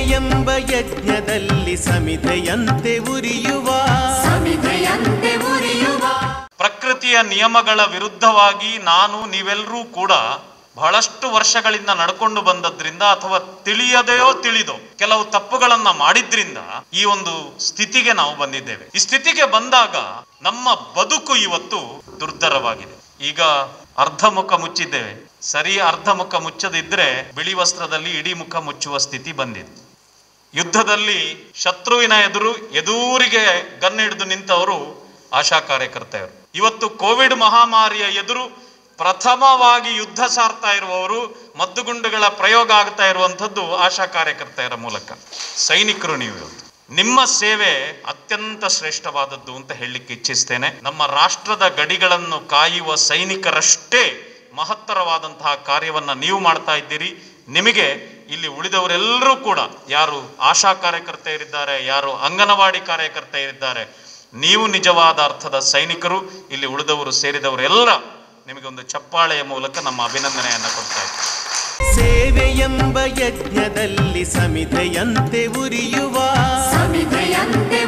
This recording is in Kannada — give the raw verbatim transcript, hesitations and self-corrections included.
ಸೇವೆಯೆಂಬ ಯಜ್ಞದಲ್ಲಿ ಸಮಿತೆಯಂತೆ ಉರಿಯುವ ಸಮಿತೆಯಂತೆ ಉರಿಯುವ ಪ್ರಕೃತಿಯ ನಿಯಮಗಳ ವಿರುದ್ಧವಾಗಿ ನಾನು ನೀವೆಲ್ಲರೂ ಕೂಡ ಬಹಳಷ್ಟು ವರ್ಷಗಳಿಂದ ನಡ್ಕೊಂಡು ಬಂದದ್ರಿಂದ ಅಥವಾ ತಿಳಿಯದೆಯೋ ತಿಳಿದೋ ಕೆಲವು ತಪ್ಪುಗಳನ್ನ ಮಾಡಿದ್ರಿಂದ ಈ ಒಂದು ಸ್ಥಿತಿಗೆ ನಾವು ಬಂದಿದ್ದೇವೆ. ಈ ಸ್ಥಿತಿಗೆ ಬಂದಾಗ ನಮ್ಮ ಬದುಕು ಇವತ್ತು ದುರ್ಧರವಾಗಿದೆ. ಈಗ ಅರ್ಧ ಮುಖ ಮುಚ್ಚಿದ್ದೇವೆ, ಸರಿ ಅರ್ಧ ಮುಖ ಮುಚ್ಚದಿದ್ರೆ ಬಿಳಿ ವಸ್ತ್ರದಲ್ಲಿ ಇಡೀ ಮುಖ ಮುಚ್ಚುವ ಸ್ಥಿತಿ ಬಂದಿದೆ. ಯುದ್ಧದಲ್ಲಿ ಶತ್ರುವಿನ ಎದುರು ಎದುರಿಗೆ ಗನ್ ಹಿಡಿದು ನಿಂತವರು ಆಶಾ ಕಾರ್ಯಕರ್ತೆಯರು. ಇವತ್ತು ಕೋವಿಡ್ ಮಹಾಮಾರಿಯ ಎದುರು ಪ್ರಥಮವಾಗಿ ಯುದ್ಧ ಸಾರ್ತಾ ಇರುವವರು, ಮದ್ದುಗುಂಡುಗಳ ಪ್ರಯೋಗ ಆಗ್ತಾ ಇರುವಂಥದ್ದು ಆಶಾ ಕಾರ್ಯಕರ್ತೆಯರ ಮೂಲಕ. ಸೈನಿಕರು ನೀವು ಇವತ್ತು ನಿಮ್ಮ ಸೇವೆ ಅತ್ಯಂತ ಶ್ರೇಷ್ಠವಾದದ್ದು ಅಂತ ಹೇಳಲಿಕ್ಕೆ ಇಚ್ಛಿಸ್ತೇನೆ. ನಮ್ಮ ರಾಷ್ಟ್ರದ ಗಡಿಗಳನ್ನು ಕಾಯುವ ಸೈನಿಕರಷ್ಟೇ ಮಹತ್ತರವಾದಂತಹ ಕಾರ್ಯವನ್ನ ನೀವು ಮಾಡ್ತಾ ಇದ್ದೀರಿ. ನಿಮಗೆ ಇಲ್ಲಿ ಉಳಿದವರೆಲ್ಲರೂ ಕೂಡ, ಯಾರು ಆಶಾ ಕಾರ್ಯಕರ್ತೆಯರಿದ್ದಾರೆ, ಯಾರು ಅಂಗನವಾಡಿ ಕಾರ್ಯಕರ್ತೆಯರಿದ್ದಾರೆ, ನೀವು ನಿಜವಾದ ಅರ್ಥದ ಸೈನಿಕರು. ಇಲ್ಲಿ ಉಳಿದವರು ಸೇರಿದವರೆಲ್ಲ ನಿಮಗೆ ಒಂದು ಚಪ್ಪಾಳೆಯ ಮೂಲಕ ನಮ್ಮ ಅಭಿನಂದನೆಯನ್ನ ಕೊಡ್ತಾ ಇದ್ದೀವಿ. ಸೇವೆಯೆಂಬ ಯಜ್ಞದಲ್ಲಿ ಸಮಿತೆಯಂತೆ ಉರಿಯುವ ಸಮಿತೆಯಂತೆ